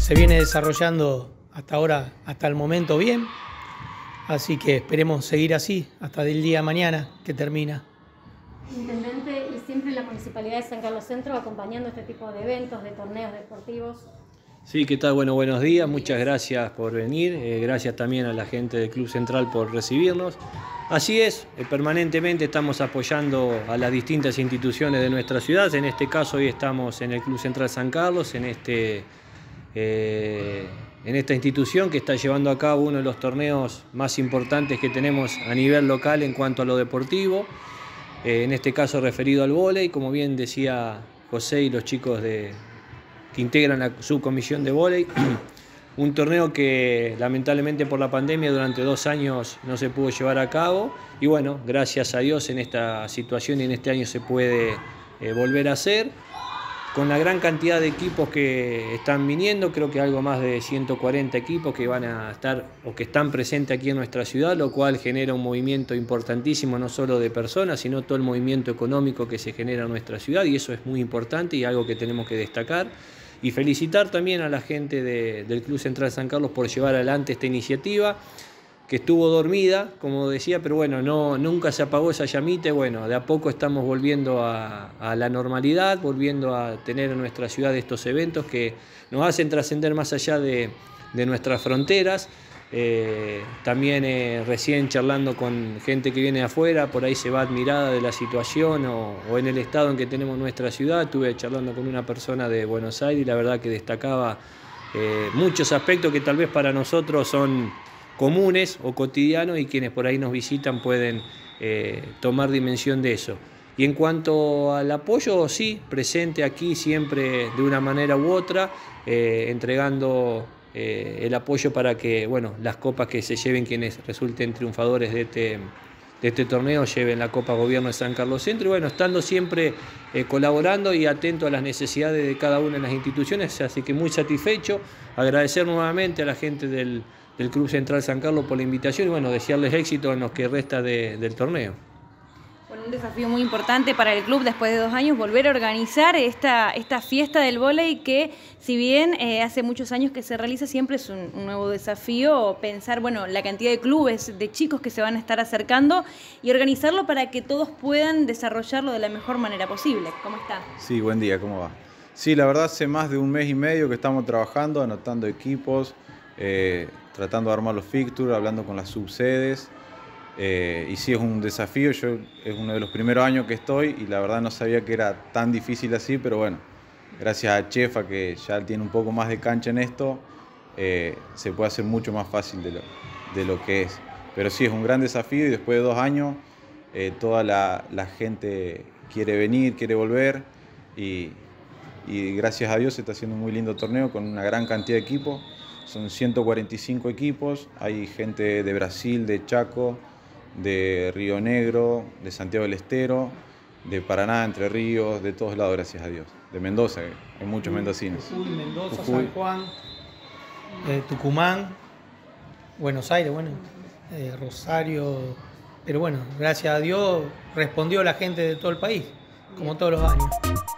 se viene desarrollando hasta ahora, hasta el momento bien, así que esperemos seguir así hasta el día de mañana que termina. Intendente, y siempre la Municipalidad de San Carlos Centro acompañando este tipo de eventos, de torneos deportivos. Sí, ¿qué tal? Bueno, buenos días, muchas gracias por venir, gracias también a la gente del Club Central por recibirnos. Así es, permanentemente estamos apoyando a las distintas instituciones de nuestra ciudad, en este caso hoy estamos en el Club Central San Carlos, en esta institución que está llevando a cabo uno de los torneos más importantes que tenemos a nivel local en cuanto a lo deportivo, en este caso referido al vóley, como bien decía José y los chicos que integran la subcomisión de vóley, un torneo que lamentablemente por la pandemia durante 2 años no se pudo llevar a cabo y bueno, gracias a Dios en esta situación y en este año se puede volver a hacer. Con la gran cantidad de equipos que están viniendo, creo que algo más de 140 equipos que van a estar o que están presentes aquí en nuestra ciudad, lo cual genera un movimiento importantísimo no solo de personas, sino todo el movimiento económico que se genera en nuestra ciudad y eso es muy importante y algo que tenemos que destacar. Y felicitar también a la gente del Club Central San Carlos por llevar adelante esta iniciativa, que estuvo dormida, como decía, pero bueno, nunca se apagó esa llamita y bueno, de a poco estamos volviendo a la normalidad, volviendo a tener en nuestra ciudad estos eventos que nos hacen trascender más allá de nuestras fronteras. También recién charlando con gente que viene de afuera, por ahí se va admirada de la situación o en el estado en que tenemos nuestra ciudad. Estuve charlando con una persona de Buenos Aires y la verdad que destacaba muchos aspectos que tal vez para nosotros son comunes o cotidianos y quienes por ahí nos visitan pueden tomar dimensión de eso. Y en cuanto al apoyo, sí, presente aquí siempre de una manera u otra, entregando el apoyo para que bueno, las copas que se lleven quienes resulten triunfadores de este torneo lleven la Copa Gobierno de San Carlos Centro y bueno, estando siempre colaborando y atento a las necesidades de cada una de las instituciones, así que muy satisfecho, agradecer nuevamente a la gente del Club Central San Carlos por la invitación y bueno, desearles éxito en lo que resta del torneo. Bueno, un desafío muy importante para el club después de 2 años volver a organizar esta fiesta del vóley que si bien hace muchos años que se realiza siempre es un nuevo desafío pensar bueno, la cantidad de clubes, de chicos que se van a estar acercando y organizarlo para que todos puedan desarrollarlo de la mejor manera posible. ¿Cómo está? Sí, buen día, ¿cómo va? Sí, la verdad hace más de 1 mes y medio que estamos trabajando, anotando equipos, tratando de armar los fixtures, hablando con las subsedes. Y sí, es un desafío, es uno de los primeros años que estoy y la verdad no sabía que era tan difícil así, pero bueno, gracias a Chefa que ya tiene un poco más de cancha en esto, se puede hacer mucho más fácil de lo que es. Pero sí, es un gran desafío y después de 2 años toda la gente quiere venir, quiere volver y gracias a Dios se está haciendo un muy lindo torneo con una gran cantidad de equipos. Son 145 equipos, hay gente de Brasil, de Chaco, de Río Negro, de Santiago del Estero, de Paraná, Entre Ríos, de todos lados, gracias a Dios. De Mendoza, hay muchos mendocinos. Jujuy, Mendoza, San Juan, Tucumán, Buenos Aires, bueno, Rosario. Pero bueno, gracias a Dios respondió la gente de todo el país, como todos los años.